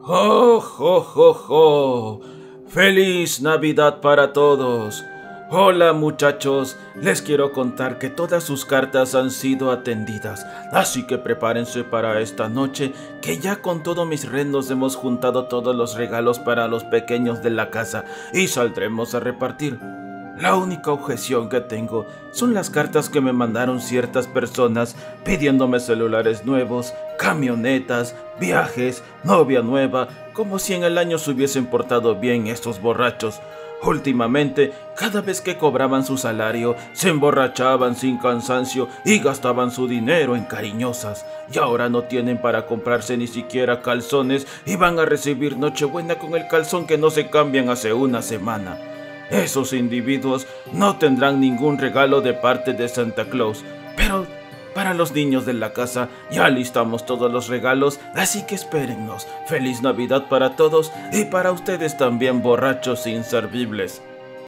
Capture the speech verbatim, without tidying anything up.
¡Oh, jo, jo, jo! ¡Feliz Navidad para todos! Hola muchachos, les quiero contar que todas sus cartas han sido atendidas, así que prepárense para esta noche, que ya con todos mis renos hemos juntado todos los regalos para los pequeños de la casa y saldremos a repartir. La única objeción que tengo son las cartas que me mandaron ciertas personas pidiéndome celulares nuevos, camionetas, viajes, novia nueva, como si en el año se hubiesen portado bien estos borrachos. Últimamente, cada vez que cobraban su salario, se emborrachaban sin cansancio y gastaban su dinero en cariñosas. Y ahora no tienen para comprarse ni siquiera calzones y van a recibir Nochebuena con el calzón que no se cambian hace una semana. Esos individuos no tendrán ningún regalo de parte de Santa Claus, pero para los niños de la casa ya listamos todos los regalos, así que espérennos. Feliz Navidad para todos y para ustedes también, borrachos inservibles.